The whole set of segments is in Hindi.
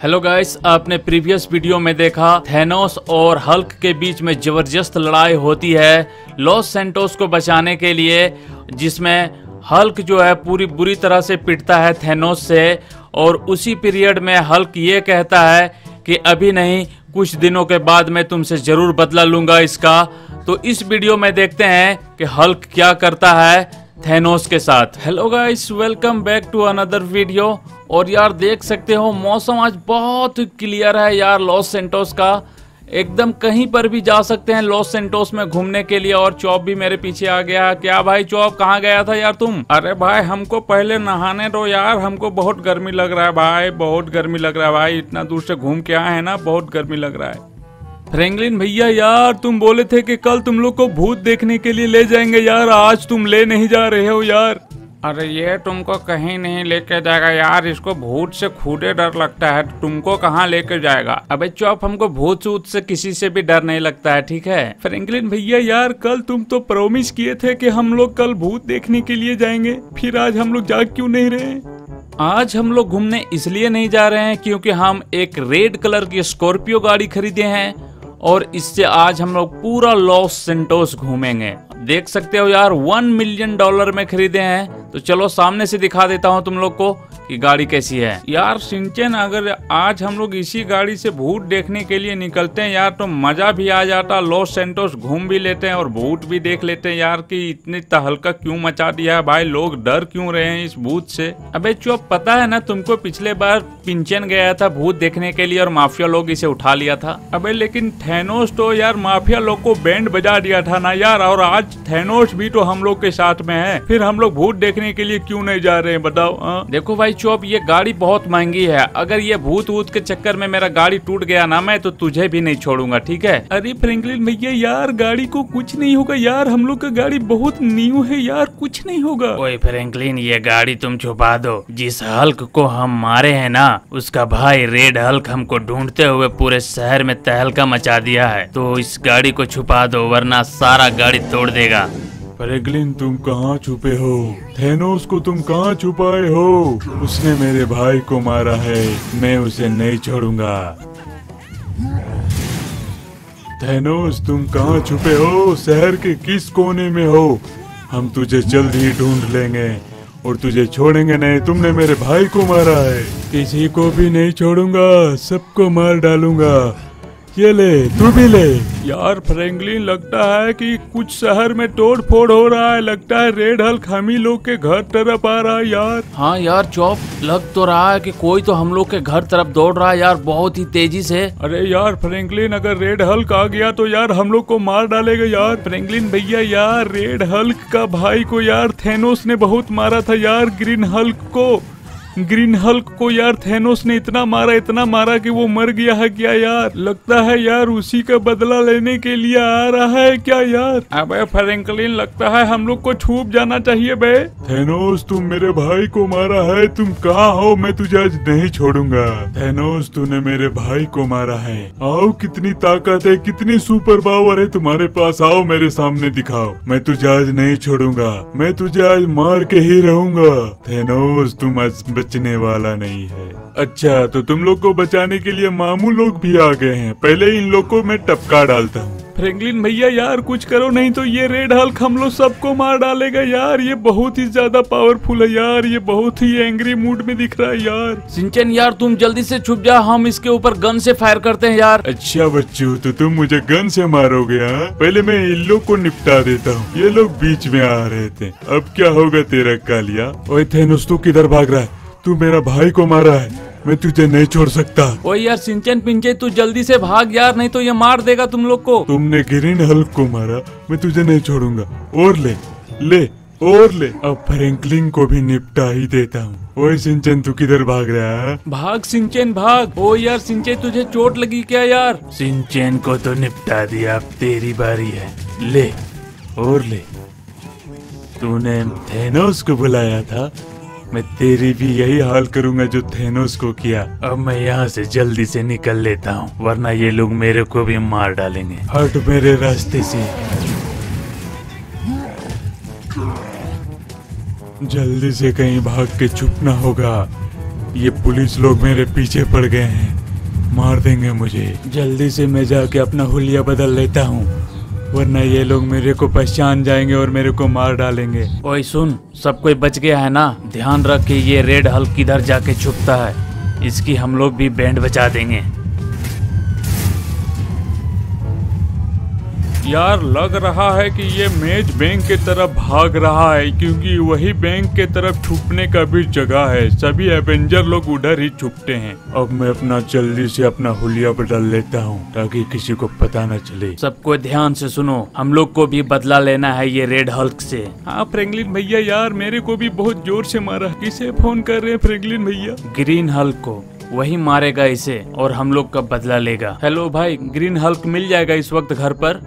हेलो गाइस, आपने प्रीवियस वीडियो में देखा थैनोस और हल्क के बीच में जबरदस्त लड़ाई होती है लॉस सैंटोस को बचाने के लिए, जिसमें हल्क जो है पूरी बुरी तरह से पिटता है थैनोस से। और उसी पीरियड में हल्क ये कहता है कि अभी नहीं, कुछ दिनों के बाद मैं तुमसे जरूर बदला लूंगा इसका। तो इस वीडियो में देखते हैं कि हल्क क्या करता है थैनोस के साथ। Hello guys, welcome back to another video. और यार देख सकते हो मौसम आज बहुत क्लियर है यार लॉस सैंटोस का। एकदम कहीं पर भी जा सकते हैं लॉस सैंटोस में घूमने के लिए। और चौप भी मेरे पीछे आ गया। क्या भाई चौप, कहाँ गया था यार तुम? अरे भाई हमको पहले नहाने दो यार, हमको बहुत गर्मी लग रहा है भाई, बहुत गर्मी लग रहा है भाई। इतना दूर से घूम के आए हैं ना, बहुत गर्मी लग रहा है। फ्रैंकलिन भैया यार, तुम बोले थे कि कल तुम लोग को भूत देखने के लिए ले जाएंगे यार, आज तुम ले नहीं जा रहे हो यार। अरे ये तुमको कहीं नहीं लेके जाएगा यार, इसको भूत से खुदे डर लगता है, तुमको कहाँ लेके जाएगा। अबे चौप, हमको भूत सूत से किसी से भी डर नहीं लगता है, ठीक है। फ्रैंकलिन भैया यार, कल तुम तो प्रॉमिस किए थे कि हम लोग कल भूत देखने के लिए जाएंगे, फिर आज हम लोग जा क्यों नहीं रहे? आज हम लोग घूमने इसलिए नहीं जा रहे हैं क्योंकि हम एक रेड कलर की स्कॉर्पियो गाड़ी खरीदे हैं और इससे आज हम लोग पूरा लॉस सैंटोस घूमेंगे। देख सकते हो यार, $1 मिलियन में खरीदे हैं। तो चलो सामने से दिखा देता हूँ तुम लोग को कि गाड़ी कैसी है। यार सिंचन, अगर आज हम लोग इसी गाड़ी से भूत देखने के लिए निकलते हैं यार तो मजा भी आ जाता, लॉस सैंटोस घूम भी लेते हैं और भूत भी देख लेते हैं यार कि इतनी तहलका क्यों मचा दिया है भाई, लोग डर क्यों रहे हैं इस भूत से। अबे चुप, पता है ना तुमको, पिछले बार पिंचन गया था भूत देखने के लिए और माफिया लोग इसे उठा लिया था। अबे लेकिन थैनोस तो यार माफिया लोग को बैंड बजा दिया था ना यार, और आज थैनोस भी तो हम लोग के साथ में है, फिर हम लोग भूत देखने के लिए क्यों नहीं जा रहे हैं बताओ। देखो भाई चौप, ये गाड़ी बहुत महंगी है, अगर ये भूत वूत के चक्कर में मेरा गाड़ी टूट गया ना, मैं तो तुझे भी नहीं छोड़ूंगा, ठीक है। अरे फ्रैंकलिन भैया यार, गाड़ी को कुछ नहीं होगा यार, हम लोग का गाड़ी बहुत न्यू है यार, कुछ नहीं होगा। ओए फ्रैंकलिन, ये गाड़ी तुम छुपा दो। जिस हल्क को हम मारे हैं ना, उसका भाई रेड हल्क हमको ढूंढते हुए पूरे शहर में तहलका मचा दिया है, तो इस गाड़ी को छुपा दो वरना सारा गाड़ी तोड़ देगा। फ्रैंकलिन, तुम कहाँ छुपे हो? थैनोस को तुम कहाँ छुपाए हो? उसने मेरे भाई को मारा है, मैं उसे नहीं छोड़ूंगा। थैनोस, तुम कहाँ छुपे हो? शहर के किस कोने में हो? हम तुझे जल्द ही ढूंढ लेंगे और तुझे छोड़ेंगे नहीं। तुमने मेरे भाई को मारा है, किसी को भी नहीं छोड़ूंगा, सबको मार डालूंगा। ये ले, तू भी ले। यार फ्रैंकलिन, लगता है कि कुछ शहर में तोड़ फोड़ हो रहा है, लगता है रेड हल्क हम ही लोग के घर तरफ आ रहा है यार। हाँ यार चौप, लग तो रहा है कि कोई तो हम लोग के घर तरफ दौड़ रहा है यार, बहुत ही तेजी से। अरे यार फ्रैंकलिन, अगर रेड हल्क आ गया तो यार हम लोग को मार डालेगा यार। फ्रैंकलिन भैया यार, रेड हल्क का भाई को यार थैनोस ने बहुत मारा था यार, ग्रीन हल्क को यार थैनोस ने इतना मारा कि वो मर गया है क्या यार? लगता है यार उसी का बदला लेने के लिए आ रहा है क्या यार? अबे फ्रैंकलिन, लगता है हम लोग को छुप जाना चाहिए बे। थैनोस, तुम मेरे भाई को मारा है, तुम कहाँ हो? मैं तुझे आज नहीं छोड़ूंगा। थैनोस, तूने मेरे भाई को मारा है। आओ, कितनी ताकत है, कितनी सुपर पावर है तुम्हारे पास, आओ मेरे सामने दिखाओ। मैं तुझे आज नहीं छोड़ूंगा, मैं तुझे आज मार के ही रहूंगा। थैनोस, तुम आज बचने वाला नहीं है। अच्छा, तो तुम लोग को बचाने के लिए मामू लोग भी आ गए हैं, पहले इन लोग को मैं टपका डालता हूँ। फ्रैंकलिन भैया यार, कुछ करो नहीं तो ये रेड हल्क हम लोग सबको मार डालेगा यार, ये बहुत ही ज्यादा पावरफुल है यार, ये बहुत ही एंग्री मूड में दिख रहा है यार। सिंचन यार, तुम जल्दी से छुप जा, हम इसके ऊपर गन से फायर करते हैं यार। अच्छा बच्चों, तो तुम मुझे गन से मारोगे? हाँ, पहले मैं इन लोग को निपटा देता हूँ, ये लोग बीच में आ रहे थे। अब क्या होगा तेरा कालिया? ओए थैनोस, तू किधर भाग रहा है? तू मेरा भाई को मारा है, मैं तुझे नहीं छोड़ सकता। ओए यार सिंचन पिंचे, तू जल्दी से भाग यार, नहीं तो ये मार देगा तुम लोग को। तुमने ग्रीन हल्क को मारा, मैं तुझे नहीं छोड़ूंगा। और ले ले और ले, अब फ्रैंकलिन को भी निपटा ही देता हूँ। ओए सिंचन, तू किधर भाग रहा है? भाग सिंचन भाग। ओ यार सिंचन, तुझे चोट लगी क्या यार? सिंचन को तो निपटा दिया, अब तेरी बारी है, ले और ले। तूने थैनोस को बुलाया था, मैं तेरी भी यही हाल करूंगा जो थैनोस को किया। अब मैं यहाँ से जल्दी से निकल लेता हूँ, वरना ये लोग मेरे को भी मार डालेंगे। हट मेरे रास्ते से। जल्दी से कहीं भाग के छुपना होगा, ये पुलिस लोग मेरे पीछे पड़ गए हैं। मार देंगे मुझे। जल्दी से मैं जाके अपना हुलिया बदल लेता हूँ, वरना ये लोग मेरे को पहचान जाएंगे और मेरे को मार डालेंगे। ओए सुन, सब कोई बच गया है ना? ध्यान रख के ये रेड हल्क किधर जाके छुपता है, इसकी हम लोग भी बैंड बजा देंगे। यार लग रहा है कि ये मेज बैंक के तरफ भाग रहा है, क्योंकि वही बैंक के तरफ छुपने का भी जगह है। सभी एवेंजर लोग उधर ही छुपते हैं। अब मैं अपना जल्दी से अपना हुलिया बदल लेता हूँ ताकि किसी को पता न चले। सबको ध्यान से सुनो, हम लोग को भी बदला लेना है ये रेड हल्क से। हाँ फ्रैंकलिन भैया, यार मेरे को भी बहुत जोर से मारा। किसे फोन कर रहे हैं फ्रैंकलिन भैया? ग्रीन हल्क को, वही मारेगा इसे और हम लोग का बदला लेगा। हेलो भाई, ग्रीन हल्क मिल जाएगा इस वक्त घर पर?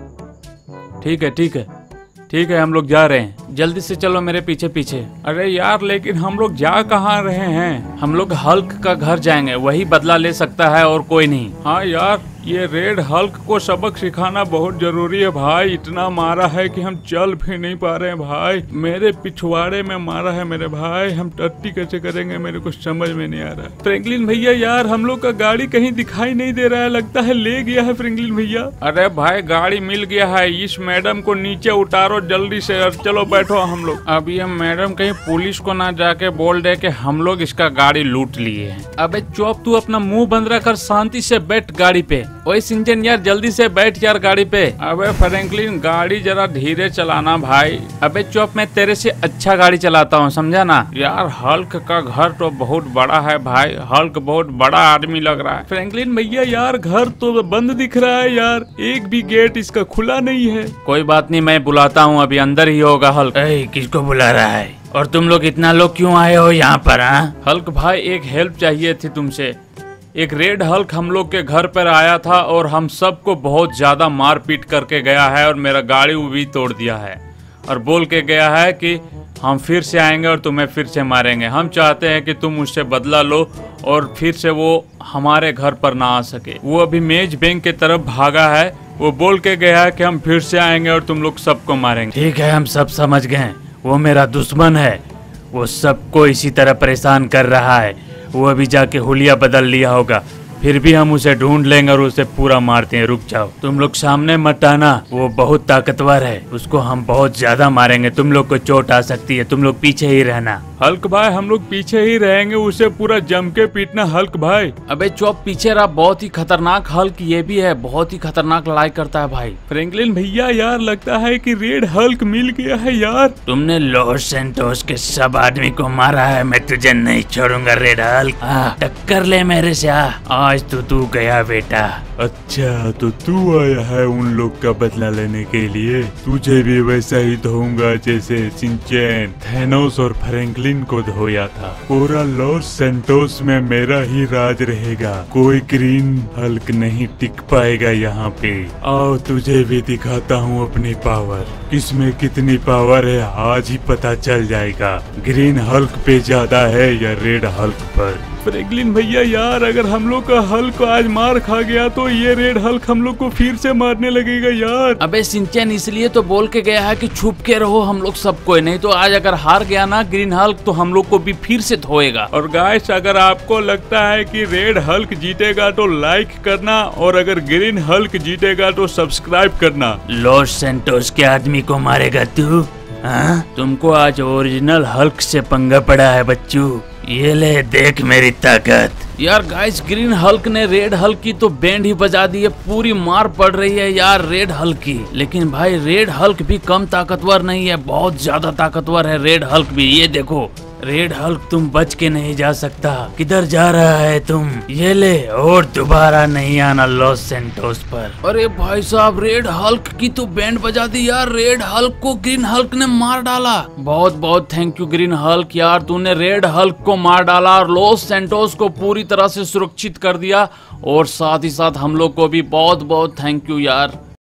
ठीक है ठीक है ठीक है, हम लोग जा रहे हैं, जल्दी से चलो मेरे पीछे पीछे। अरे यार लेकिन हम लोग जा कहाँ रहे हैं? हम लोग हल्क का घर जाएंगे, वही बदला ले सकता है और कोई नहीं। हाँ यार, ये रेड हल्क को सबक सिखाना बहुत जरूरी है भाई। इतना मारा है कि हम चल भी नहीं पा रहे हैं भाई। मेरे पिछवाड़े में मारा है मेरे भाई। हम टट्टी कैसे करेंगे मेरे को समझ में नहीं आ रहा। फ्रैंकलिन भैया यार, हम लोग का गाड़ी कहीं दिखाई नहीं दे रहा है, लगता है ले गया है फ्रैंकलिन भैया। अरे भाई गाड़ी मिल गया है, इस मैडम को नीचे उतारो जल्दी से। चलो बैठो हम लोग। अब ये मैडम कहीं पुलिस को ना जाके बोल दे कि हम लोग इसका गाड़ी लूट लिए हैं। अबे चुप, तू अपना मुंह बंद रखकर शांति से बैठ गाड़ी पे। ओए सिंचन यार, जल्दी से बैठ यार गाड़ी पे। अबे फ्रैंकलिन, गाड़ी जरा धीरे चलाना भाई। अबे चुप, मैं तेरे से अच्छा गाड़ी चलाता हूँ, समझा ना? यार हल्क का घर तो बहुत बड़ा है भाई। हल्क बहुत बड़ा आदमी लग रहा है। फ्रैंकलिन भैया यार, घर तो बंद दिख रहा है यार, एक भी गेट इसका खुला नहीं है। कोई बात नहीं, मैं बुलाता हूँ, अभी अंदर ही होगा हल्क। किसको बुला रहा है? और तुम लोग इतना लोग क्यों आए हो यहाँ पर? हल्क भाई, एक हेल्प चाहिए थी तुमसे। एक रेड हल्क हम लोग के घर पर आया था और हम सबको बहुत ज्यादा मार पीट करके गया है और मेरा गाड़ी भी तोड़ दिया है और बोल के गया है कि हम फिर से आएंगे और तुम्हें फिर से मारेंगे। हम चाहते हैं कि तुम उससे बदला लो और फिर से वो हमारे घर पर ना आ सके। वो अभी मेज बैंक की तरफ भागा है। वो बोल के गया है कि हम फिर से आएंगे और तुम लोग सबको मारेंगे। ठीक है, हम सब समझ गए। वो मेरा दुश्मन है, वो सबको इसी तरह परेशान कर रहा है। वो अभी जाके हुलिया बदल लिया होगा, फिर भी हम उसे ढूंढ लेंगे और उसे पूरा मारते हैं। रुक जाओ, तुम लोग सामने मत आना, वो बहुत ताकतवर है, उसको हम बहुत ज्यादा मारेंगे, तुम लोग को चोट आ सकती है, तुम लोग पीछे ही रहना। हल्क भाई, हम लोग पीछे ही रहेंगे, उसे पूरा जम के पीटना हल्क भाई। अबे चौप, पीछे रहा, बहुत ही खतरनाक हल्क ये भी है, बहुत ही खतरनाक लड़ाई करता है भाई। फ्रैंकलिन भैया यार, लगता है कि रेड हल्क मिल गया है यार। तुमने लॉस सैंटोस के सब आदमी को मारा है, मैं तुझे नहीं छोड़ूंगा रेड हल्क। टक्कर ले मेरे से, आज तो तू गया बेटा। अच्छा, तो तू आया है उन लोग का बदला लेने के लिए? तुझे भी वैसा ही धोऊंगा जैसे सिंचन, थैनोस और फ्रैंकलिन को धोया था। पूरा लॉस सैंटोस में मेरा ही राज रहेगा, कोई ग्रीन हल्क नहीं टिक पाएगा यहाँ पे। आओ तुझे भी दिखाता हूँ अपनी पावर, किसमें कितनी पावर है आज ही पता चल जाएगा। ग्रीन हल्क पे ज्यादा है या रेड हल्क पर? फ्रैंकलिन भैया यार, अगर हम लोग का हल्क आज मार खा गया तो ये रेड हल्क हम लोग को फिर से मारने लगेगा यार। अबे सिंचन, इसलिए तो बोल के गया है कि छुप के रहो हम लोग सबको, नहीं तो आज अगर हार गया ना ग्रीन हल्क तो हम लोग को भी फिर से धोएगा। और गाइस, अगर आपको लगता है कि रेड हल्क जीतेगा तो लाइक करना, और अगर ग्रीन हल्क जीतेगा तो सब्सक्राइब करना। लॉस सैंटोस के आदमी को मारेगा तू? तुमको आज ओरिजिनल हल्क से पंगा पड़ा है बच्चू, ये ले देख मेरी ताकत। यार गाइस, ग्रीन हल्क ने रेड हल्क की तो बैंड ही बजा दी है, पूरी मार पड़ रही है यार रेड हल्क की। लेकिन भाई रेड हल्क भी कम ताकतवर नहीं है, बहुत ज्यादा ताकतवर है रेड हल्क भी। ये देखो रेड हल्क, तुम बच के नहीं जा सकता। किधर जा रहा है तुम? ये ले, और दोबारा नहीं आना लॉस सैंटोस पर। अरे भाई साहब, रेड हल्क की तो बैंड बजा दी यार, रेड हल्क को ग्रीन हल्क ने मार डाला। बहुत बहुत थैंक यू ग्रीन हल्क यार, तूने रेड हल्क को मार डाला और लॉस सैंटोस को पूरी तरह से सुरक्षित कर दिया, और साथ ही साथ हम लोग को भी बहुत बहुत थैंक यू यार।